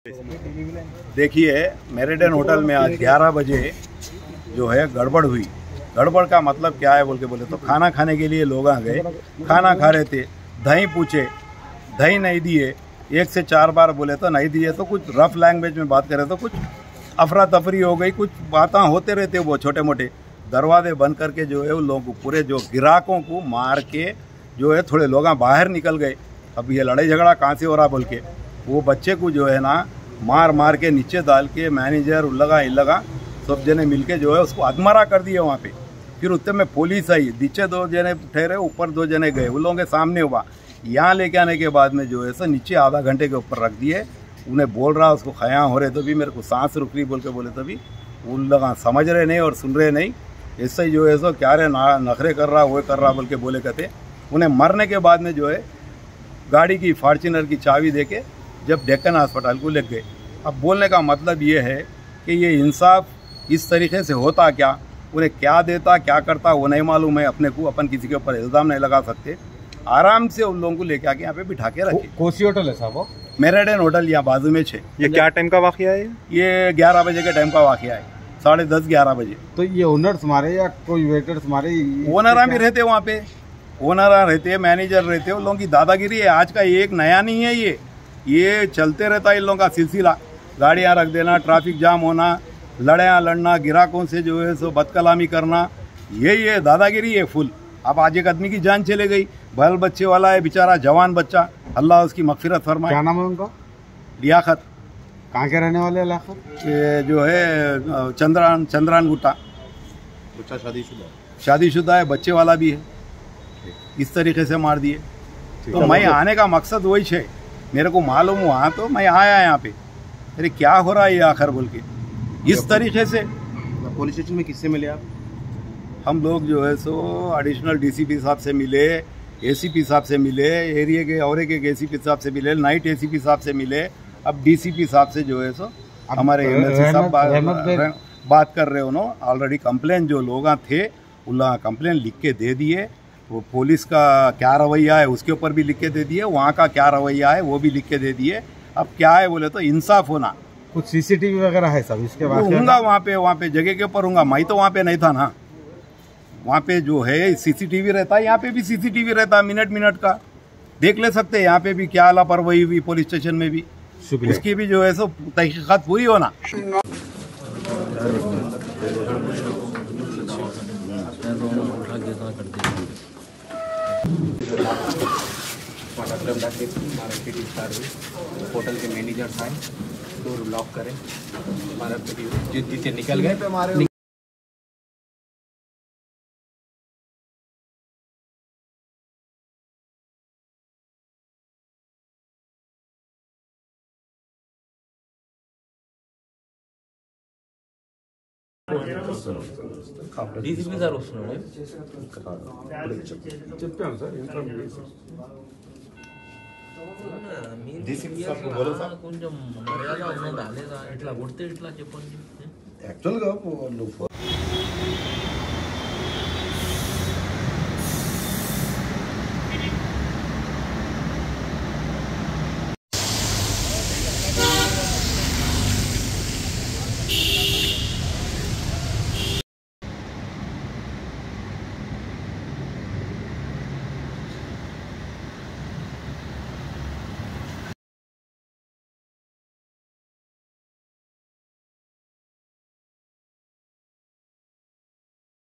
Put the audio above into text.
देखिए, meridian hotel में आज 11 बजे जो है गड़बड़ हुई। गड़बड़ का मतलब क्या है बोले तो खाना खाने के लिए लोग आ गए, खाना खा रहे थे, दही पूछे, दही नहीं दिए, 1 से 4 बार बोले तो नहीं दिए, तो कुछ रफ लैंग्वेज में बात करें तो कुछ अफरा तफरी हो गई, कुछ बातें होते रहते वो छोटे मोटे। दरवाजे बंद करके जो है उन लोगों को पूरे जो ग्राहकों को मार के जो है थोड़े लोग बाहर निकल गए। अब ये लड़ाई झगड़ा कहाँ से हो रहा बोल के वो बच्चे को जो है ना मार के नीचे डाल के मैनेजर उल्लगा सब जने मिलके जो है उसको अधमरा कर दिया वहाँ पे। फिर उत्तर में पुलिस आई, नीचे 2 जने ठहरे, ऊपर 2 जने गए, उन लोगों के सामने हुआ। यहाँ लेके आने के बाद में जो है सर नीचे आधा घंटे के ऊपर रख दिए। उन्हें बोल रहा उसको खया हो रहे तो भी मेरे को सांस रुक रही बोल के बोले तो भी उन लोग समझ रहे नहीं और सुन रहे नहीं। ऐसे ही जो है सो क्या रे नखरे कर रहा वो कर रहा बोल के बोले कहते। उन्हें मरने के बाद में जो है गाड़ी की फॉर्च्यूनर की चाबी दे के जब डेक्कन अस्पताल को ले गए। अब बोलने का मतलब ये है कि ये इंसाफ इस तरीके से होता क्या, उन्हें क्या देता क्या करता वो नहीं मालूम है। अपने को अपन किसी के ऊपर इल्ज़ाम नहीं लगा सकते। आराम से उन लोगों को लेके आके यहाँ पे बिठा के रखे। कोसी होटल है साहब? मेरिडियन होटल यहाँ बाजू में है। ये क्या टाइम का वाकया है? ये 11 बजे के टाइम का वाकया है, 10:30-11 बजे। तो ये ओनर्स मारे या कोई वेटर्स मारे? ओनर भी रहते वहाँ पे, ओनर रहते, मैनेजर रहते, उन लोगों की दादागिरी है। आज का एक नया नहीं है, ये चलते रहता है इन लोगों का सिलसिला। गाड़ियाँ रख देना, ट्रैफिक जाम होना, लड़ना, ग्राहकों से जो है सो बदकलामी करना, ये दादागिरी है फुल। अब आज एक आदमी की जान चले गई, बाल बच्चे वाला है बेचारा, जवान बच्चा, अल्लाह उसकी मगफिरत फरमाए। क्या नाम है उनका? लियाकत। कहाँ के रहने वाले? लियाकत ये जो है चंद्रान गुट्टा। बच्चा शादीशुदा है, बच्चे वाला भी है। इस तरीके से मार दिए। तो मैं आने का मकसद वही है, मेरे को मालूम हुआ तो मैं आया यहाँ पे। अरे क्या हो रहा है ये आखिर बोल के इस तरीके से। पुलिस स्टेशन में किससे मिले आप? हम लोग जो है सो एडिशनल डीसीपी साहब से मिले, एसीपी साहब से मिले, एरिया के और एक एसीपी साहब से मिले, नाइट एसीपी साहब से मिले। अब डीसीपी साहब से जो है सो हमारे एमएलसी साहब बात कर रहे। उन्होंने ऑलरेडी कंप्लेन जो लोग थे उन कंप्लेन लिख के दे दिए। वो पुलिस का क्या रवैया है उसके ऊपर भी लिख के दे दिए, वहाँ का क्या रवैया है वो भी लिख के दे दिए। अब क्या है बोले तो इंसाफ होना। कुछ सीसीटीवी वगैरह है सब इसके बाद? हूँगा वहाँ पे जगह के ऊपर हूँगा। मैं तो वहाँ पे नहीं था ना, वहाँ पे जो है सीसीटीवी रहता है, यहाँ पे भी सीसीटीवी रहता है, मिनट का देख ले सकते हैं। यहाँ पे भी क्या लापरवाही हुई पुलिस स्टेशन में भी, उसकी भी जो है सो तहकीकात पूरी होना। होटल के मैनेजर था, डोर लॉक करें, हमारा जितने निकल गए। డీసీపీ సార్ వస్తున్నాడు. చెప్పాను సార్, కొంచెం మర్యాద ఉన్నదా లేదా? ఇట్లా కొడితే ఇట్లా చెప్పండి. యాక్చువల్గా